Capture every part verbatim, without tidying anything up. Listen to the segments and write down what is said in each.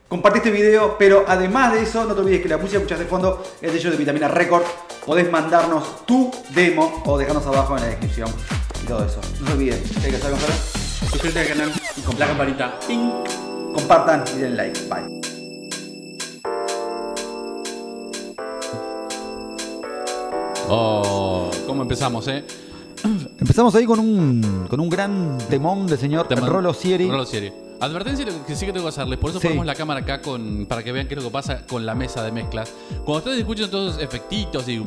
compartí este video, pero además de eso, no te olvides que la música que escuchas de fondo es de ellos de Vitamina Record. Podés mandarnos tu demo o dejarnos abajo en la descripción y todo eso. No se olviden, ¿qué hay que hacer, Gonzalo? Suscríbete al canal y con la campanita. ¡Ping! Compartan y den like. Bye. Oh, ¿cómo empezamos, eh? Empezamos ahí con un, con un gran temón del señor Temón. Rolo Sieri. Rolo Sieri. Advertencia que sí que tengo que hacerles, por eso Sí. ponemos la cámara acá con, para que vean qué es lo que pasa con la mesa de mezclas. Cuando ustedes escuchan todos esos efectitos y,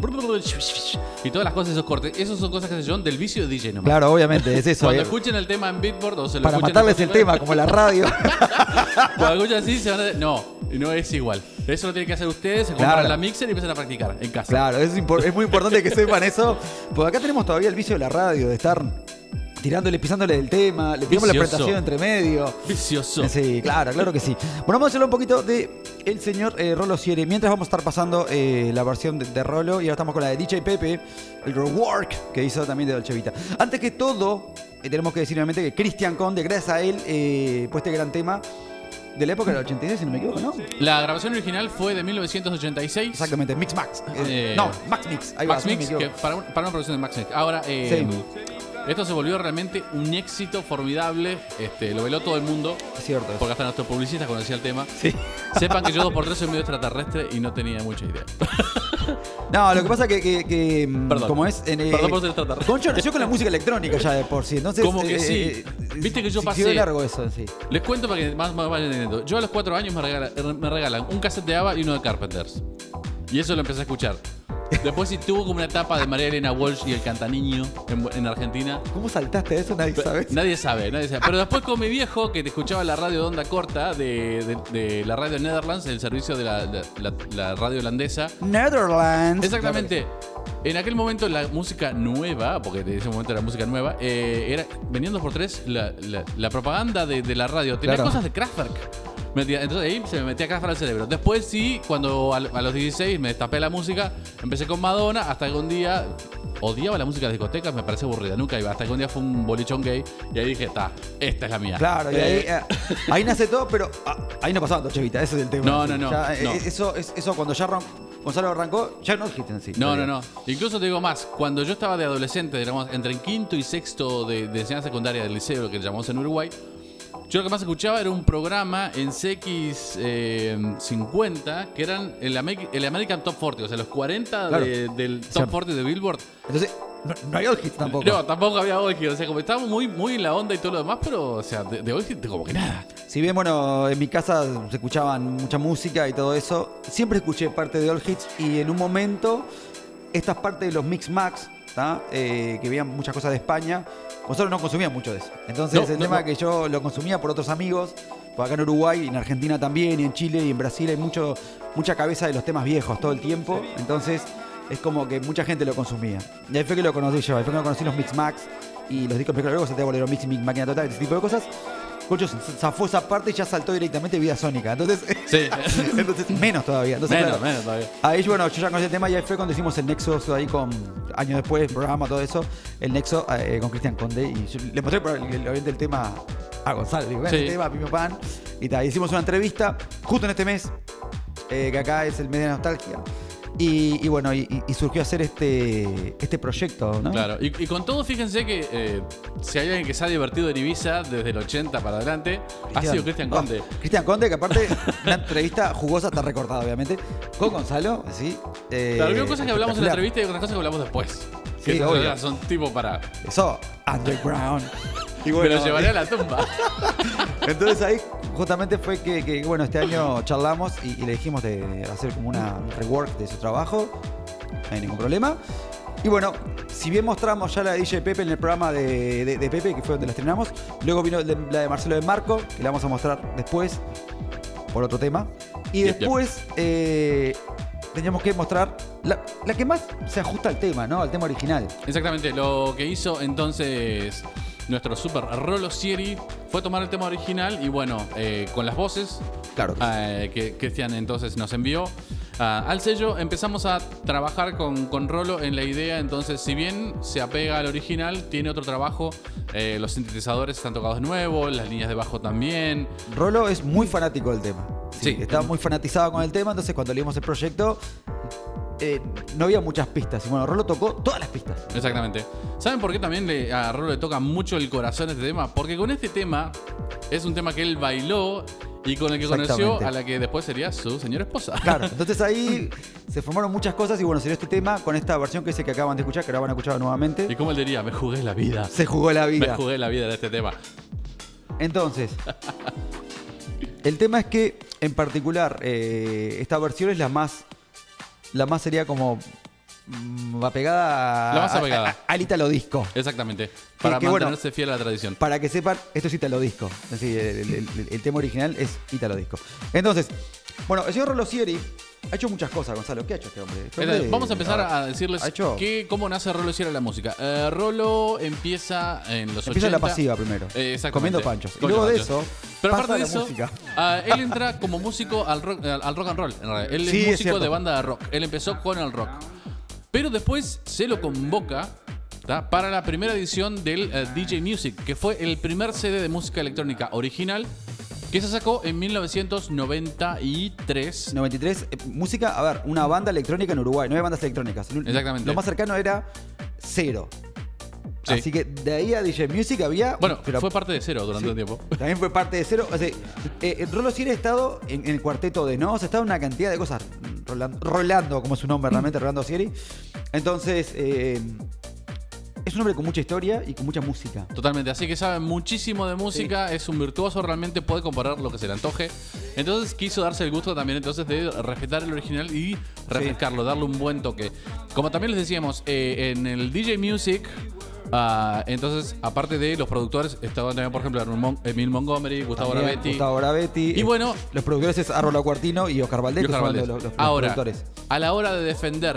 y todas las cosas, esos cortes, esos son cosas que se llaman del vicio de D J nomás. Claro, obviamente, es eso. Cuando eh. escuchen el tema en Beatport o se lo Para escuchen matarles en el tema, como la radio. Cuando escuchan así, se van a... No, no es igual. Eso lo tienen que hacer ustedes, se Claro. compran la mixer y empiezan a practicar en casa. Claro, es, impor- es muy importante que sepan eso. Porque acá tenemos todavía el vicio de la radio, de estar tirándole, pisándole del tema, le tiramos la Vicioso. presentación entre medio. Vicioso. Sí, claro, claro que sí. Bueno, vamos a hablar un poquito de el señor eh, Rolo Sieri. Mientras vamos a estar pasando eh, la versión de, de Rolo y ahora estamos con la de D J Pepe, el rework que hizo también de Dolce Vita. Antes que todo, eh, tenemos que decir nuevamente que Cristian Conde, gracias a él, eh, fue este gran tema de la época del ochenta y seis, si no me equivoco, ¿no? La grabación original fue de mil novecientos ochenta y seis. Exactamente, Mix Max. Eh, Eh, no, Max Mix. Ahí va, Max si no me Mix, que equivoco. para, un- para una producción de Max Mix. Ahora, eh, Sí. esto se volvió realmente un éxito formidable. Este, lo veló todo el mundo. Es cierto. eso. Porque hasta nuestros publicistas conocían el tema. Sí. Sepan que yo dos por tres soy medio extraterrestre y no tenía mucha idea. No, lo que pasa que, que, que mm, Perdón. como es... En, eh, Perdón por ser extraterrestre. Concho nació con la música electrónica ya de por sí. Entonces, Como que eh, sí. eh, Viste que yo sí, pasé- quedó largo eso, sí. Les cuento para que más, más vayan entendiendo. Yo a los cuatro años me, regala- me regalan un cassette de ABBA y uno de Carpenters. Y eso lo empecé a escuchar. Después sí tuvo como una etapa de María Elena Walsh y el Cantaniño en, en Argentina. ¿Cómo saltaste a eso? Nadie sabe. Nadie sabe, nadie sabe. Pero después con mi viejo, que te escuchaba la radio de onda corta de, de- de la radio Netherlands, el servicio de la, la- la- la radio holandesa. Netherlands. Exactamente. En aquel momento la música nueva, porque en ese momento era música nueva, eh, era vendiendo por tres la, la- la propaganda de, de la radio. Tenía Claro. cosas de Kraftwerk. Metía- Entonces ahí se me metía Kraftwerk al cerebro. Después sí, cuando a, a los dieciséis me destapé la música, empecé con Madonna, hasta que un día odiaba la música de discotecas, me parecía aburrida, nunca iba. Hasta que un día fue un bolichón gay y ahí dije, ta, esta es la mía. Claro, y ahí, Eh, eh, ahí nace todo, pero ah, ahí no pasaba Dolce Vita, ese es el tema. No, no, no, Ya, eh, no. Eso, es- eso cuando ya arran- Gonzalo arrancó, ya no existen así. No, no, no. Incluso te digo más, cuando yo estaba de adolescente, digamos, entre en quinto y sexto de, de enseñanza secundaria del liceo, lo que llamamos en Uruguay, yo lo que más escuchaba era un programa en C X eh, cincuenta, que eran el, Ameri- el American Top cuarenta, o sea, los cuarenta Claro. de- del Top sea, cuarenta de Billboard. Entonces, no, no hay old hits tampoco. No, tampoco había old hit, o sea, como estábamos muy, muy en la onda y todo lo demás, pero, o sea, de, de old hit como que nada. Si bien, bueno, en mi casa se escuchaban mucha música y todo eso, siempre escuché parte de old hits y en un momento, estas partes de los Mix Max, ¿tá? Eh, que veían muchas cosas de España, nosotros no consumíamos mucho de eso. Entonces, No, el no, tema no. que yo lo consumía por otros amigos, por acá en Uruguay, y en Argentina también, y en Chile y en Brasil hay mucho, mucha cabeza de los temas viejos todo el tiempo. Entonces, es como que mucha gente lo consumía. Y ahí fue que lo conocí yo, ahí fue que lo conocí los Mix Max y los discos, pero luego se te volvieron Mix y Mix Máquina Total, ese tipo de cosas. Concho zafó esa parte y ya saltó directamente Vida Sónica. Entonces, Sí. entonces menos todavía. Entonces, menos, claro, menos todavía. ahí, bueno, yo ya conocí el tema y ahí fue cuando hicimos el Nexo ahí con, años después, programa, todo eso, el Nexo eh, con Cristian Conde y yo le mostré por el, el, el, el tema a Gonzalo, digo, Sí. el tema, Pimo Pan, y tal, hicimos una entrevista justo en este mes, eh, que acá es el mes de nostalgia. Y, y bueno, y, y surgió hacer este, este proyecto, ¿no? Claro, y, y con todo, fíjense que eh, si hay alguien que se ha divertido en Ibiza desde el ochenta para adelante, ha sido Cristian Oh, Conde. Cristian Conde, que aparte, una entrevista jugosa, está recortada, obviamente, con Gonzalo, sí. Eh, Claro, hay cosas que hablamos en la espectacular. entrevista y otras cosas que hablamos después. Que Sí, esas obvio. ya son tipo para... Eso, underground. Y Me bueno, lo llevaré a la tumba. entonces ahí justamente fue que, que, bueno, este año charlamos y, y le dijimos de hacer como una un rework de su trabajo. No hay ningún problema. Y bueno, si bien mostramos ya la de D J Pepe en el programa de, de, de Pepe, que fue donde la estrenamos, luego vino de- la de Marcelo de Marco, que la vamos a mostrar después por otro tema. Y Yep, después eh, teníamos que mostrar la, la que más se ajusta al tema, ¿no? Al tema original. Exactamente, lo que hizo entonces nuestro super Rolo Sieri fue tomar el tema original y bueno, eh, con las voces Claro. eh, que Cristian entonces nos envió ah, al sello, empezamos a trabajar con, con Rolo en la idea. Entonces, si bien se apega al original, tiene otro trabajo. Eh, los sintetizadores están tocados de nuevo, las líneas de bajo también. Rolo es muy fanático del tema. Sí, Sí. estaba muy fanatizado con el tema, entonces cuando leímos el proyecto eh, no había muchas pistas. Y bueno, Rolo tocó todas las pistas. Exactamente. ¿Saben por qué también le, a Rolo le toca mucho el corazón este tema? Porque con este tema es un tema que él bailó y con el que conoció Exactamente. a la que después sería su señora esposa. Claro, entonces ahí se formaron muchas cosas y bueno, salió este tema con esta versión que es el que acaban de escuchar, que ahora van a escuchar nuevamente. Y como él diría, me jugué la vida. Se jugó la Me vida. jugué la vida en este tema. Entonces, el tema es que en particular eh, esta versión es la más, la más sería como mm, apegada a, La más a- apegada. a- al Italo Disco. Exactamente. Para que, bueno, mantenerse fiel a la tradición. Para que sepan, esto es Italo Disco. Es decir, el, el- el- el tema original es Italo Disco. Entonces, bueno, el señor Rolo Sieri ha hecho muchas cosas, Gonzalo. ¿Qué ha hecho este hombre? Este hombre, Vamos a empezar ver, a decirles ha hecho- qué, cómo nace Rolo Sierra la música. Eh, Rolo empieza en los Empieza ochenta. la pasiva primero, Eh, exactamente. comiendo panchos. Y Comiendo luego de panchos. eso, Pero pasa aparte de a la eso, música. ah, él entra como músico al rock, al, al rock and roll. En realidad. Él Sí, es es músico cierto. de banda de rock. Él empezó con el rock. Pero después se lo convoca, ¿tá?, para la primera edición del eh, D J Music, que fue el primer C D de música electrónica original que se sacó en mil novecientos noventa y tres. noventa y tres, eh, música, a ver, una banda electrónica en Uruguay, no hay bandas electrónicas. Exactamente. Lo más cercano era cero. Sí. Así que de ahí a D J Music había. Bueno, pero fue parte de cero durante sí, un tiempo. También fue parte de cero. O sea, eh, Rolo Sieri ha estado en, en el cuarteto de Nos, ha estado en una cantidad de cosas. Rolando, Rolando como es su nombre realmente, Rolando Sieri. Entonces, eh, es un hombre con mucha historia y con mucha música. Totalmente, así que sabe muchísimo de música, es un virtuoso, realmente puede comparar lo que se le antoje. Entonces quiso darse el gusto también entonces de respetar el original y refrescarlo, darle un buen toque. Como también les decíamos, eh, en el D J Music, ah, entonces aparte de los productores, estaban también por ejemplo Emil Montgomery, Gustavo También Ravetti. Gustavo Ravetti. Y eh, bueno, los productores es Rolo Cuartino y Oscar Valdés, y que Oscar son Valdés. los, los- los Ahora, productores. a la hora de defender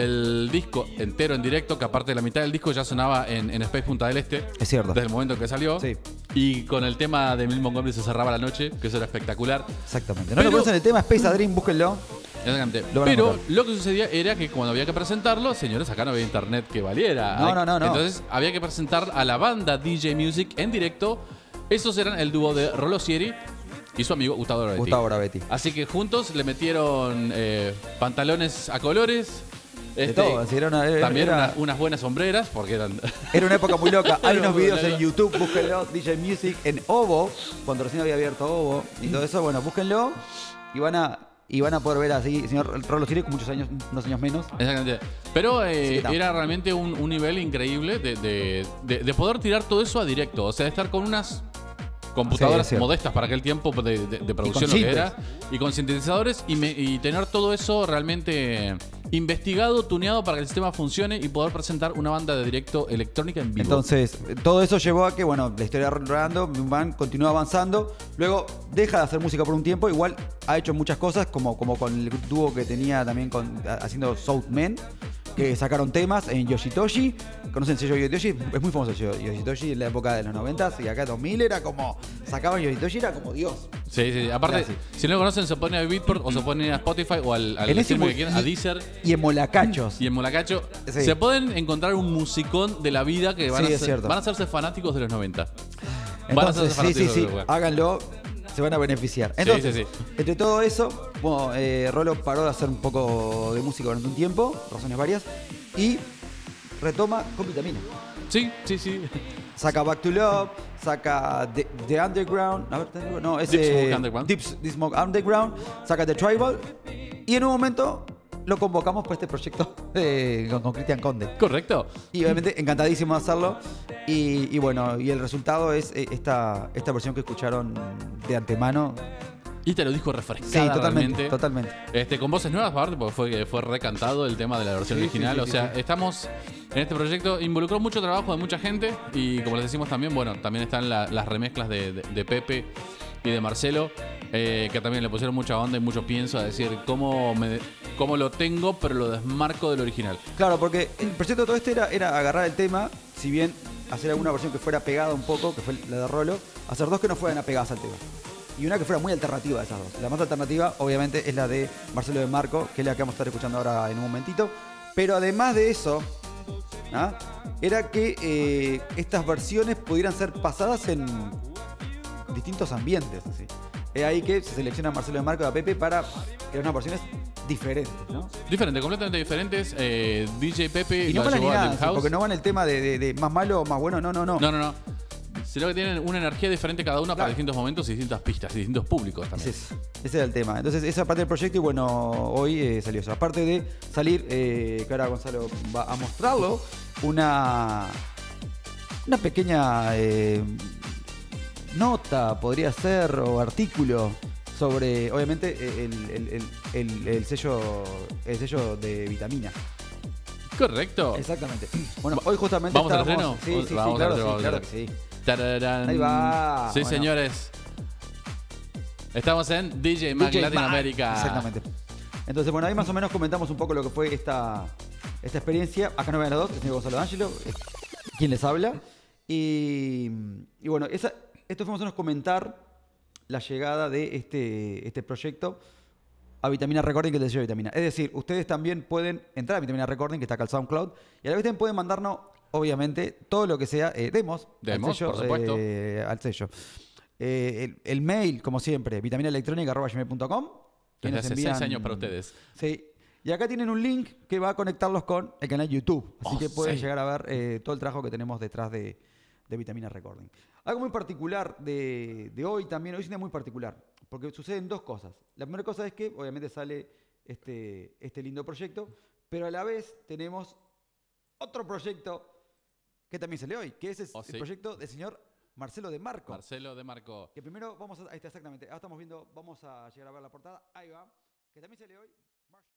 el disco entero en directo, que aparte de la mitad del disco ya sonaba en, en Space Punta del Este, Es cierto. desde el momento que salió, Sí. y con el tema de Emil Montgomery se cerraba la noche, que eso era espectacular. Exactamente. No Pero- lo conocen el tema, Space a Dream, búsquenlo. Exactamente. Lo van a Pero encontrar. lo que sucedía era que cuando había que presentarlo, señores, acá no había internet que valiera. No, no, no, no. Entonces había que presentar a la banda D J Music en directo. Esos eran el dúo de Rolo Sieri y su amigo Gustavo Ravetti. Gustavo Ravetti. Así que juntos le metieron eh, pantalones a colores. De este, todo, así era una- era- también era- una- unas buenas sombreras, porque eran. Era una época muy loca. Hay Era unos muy videos loca. en YouTube, búsquenlo, D J Music, en Ovo, cuando recién había abierto Ovo y todo eso. Bueno, búsquenlo y van a, y van a poder ver así, señor Rolo Sieri, con muchos años, unos años menos. Exactamente. Pero eh, Sí, está. era realmente un, un nivel increíble de, de- de- de poder tirar todo eso a directo. O sea, de estar con unas computadoras Sí, es cierto. modestas para aquel tiempo de, de- de producción, lo que sintes. era. Y con sintetizadores y, me- y tener todo eso realmente investigado, tuneado para que el sistema funcione y poder presentar una banda de directo electrónica en vivo. Entonces, todo eso llevó a que, bueno, la historia de Rolando Van continúa avanzando. Luego deja de hacer música por un tiempo. Igual ha hecho muchas cosas, como, como con el dúo que tenía también con, haciendo South Men, que sacaron temas en Yoshitoshi. ¿Conocen el sello Yoshitoshi? Es muy famoso el sello Yoshitoshi en la época de los noventas. Y acá en dos mil era como, sacaban Yoshitoshi, era como Dios. Sí, sí. Aparte, Era así. si no lo conocen, se pone a Beatport o se pone a Spotify o al, al En ese stream que mu- quieran, a Deezer. Y en Molacachos. Y en Molacacho Sí. se pueden encontrar un musicón de la vida que van, Sí, a, es ser- cierto. van a hacerse fanáticos de los noventa. Van a hacerse Entonces, sí, sí, fanáticos de sí, los lugares. háganlo, se van a beneficiar. Entonces, sí, entre todo eso, bueno, eh, Rolo paró de hacer un poco de música durante un tiempo, razones varias, y retoma con Vitamina. Sí, sí, sí. Saca Back to Love, saca The, The Underground, a ver, ¿The Underground? no, ese Deep Smoke Underground. Deep, Deep Smoke Underground, saca The Tribal, y en un momento lo convocamos para este proyecto de- con con Cristian Conde. Correcto. Y obviamente encantadísimo de hacerlo. Y, y bueno, y el resultado es eh, esta, esta versión que escucharon de antemano. Y te lo dijo Sí, refrescada totalmente, realmente. totalmente. Este, con voces nuevas aparte, porque fue, fue recantado el tema de la versión Sí, original. sí, sí, o sea, sí. estamos en este proyecto, involucró mucho trabajo de mucha gente. Y como les decimos también, bueno, también están la- las remezclas de, de- de Pepe y de Marcelo, eh, que también le pusieron mucha onda y mucho pienso a decir cómo, me, cómo lo tengo, pero lo desmarco del original. Claro, porque el proyecto de todo este era, era agarrar el tema, si bien hacer alguna versión que fuera pegada un poco, que fue la de Rolo, hacer dos que no fueran apegadas al tema. Y una que fuera muy alternativa de esas dos. La más alternativa, obviamente, es la de Marcelo de Marco, que es la que vamos a estar escuchando ahora en un momentito. Pero además de eso, ¿ah? era que eh, estas versiones pudieran ser pasadas en distintos ambientes. Así. Es ahí que se selecciona Marcelo de Marco y a Pepe para crear unas versiones diferentes, ¿no? Diferentes, completamente diferentes. Eh, D J Pepe Y no lo van llevó ni al nada, Deep House. porque no van el tema de, de- de más malo o más bueno, no, no, no. No, no, no. Sino que tienen una energía diferente cada una para Claro. distintos momentos y distintas pistas y distintos públicos también. Ese, es- ese era el tema. Entonces, esa parte del proyecto, y bueno, hoy eh, salió eso. Aparte de salir, eh, que ahora Gonzalo va a mostrarlo, una, una pequeña eh, nota, podría ser, o artículo sobre, obviamente, el, el- el- el- el sello, el sello de Vitamina. Correcto. Exactamente. Bueno, hoy justamente ¿Vamos al estábamos- estreno? Sí, sí, Vamos sí, al claro, estreno, sí, vamos claro al que sí. Tararán. Ahí va. Sí, Bueno. señores. Estamos en D J Mag D J Latinoamérica. Exactamente. Entonces, bueno, ahí más o menos comentamos un poco lo que fue esta, esta experiencia. Acá no ven los dos, el señor Gonzalo D'Angelo, eh, quien les habla. Y, y bueno, esa, esto fue más o menos comentar la llegada de este, este proyecto a Vitamina Recording, que es el sello de Vitamina. Es decir, ustedes también pueden entrar a Vitamina Recording, que está acá al SoundCloud, y a la vez también pueden mandarnos, obviamente, todo lo que sea eh, demos, Demos, al sello. por supuesto. eh, al sello. Eh, el, el mail, como siempre, vitaminaelectronica arroba gmail punto com. que Desde nos hace envían- seis años para ustedes. Sí. Y acá tienen un link que va a conectarlos con el canal YouTube. Así Oh, que pueden sí. llegar a ver eh, todo el trabajo que tenemos detrás de, de Vitamina Recording. Algo muy particular de, de hoy también, hoy es un día muy particular, porque suceden dos cosas. La primera cosa es que obviamente sale este, este lindo proyecto, pero a la vez tenemos otro proyecto que también sale hoy, que es el, Oh, el sí. proyecto del señor Marcelo de Marco. Marcelo de Marco. Que primero vamos a, ahí está exactamente, ahora estamos viendo, vamos a llegar a ver la portada, ahí va, que también sale hoy.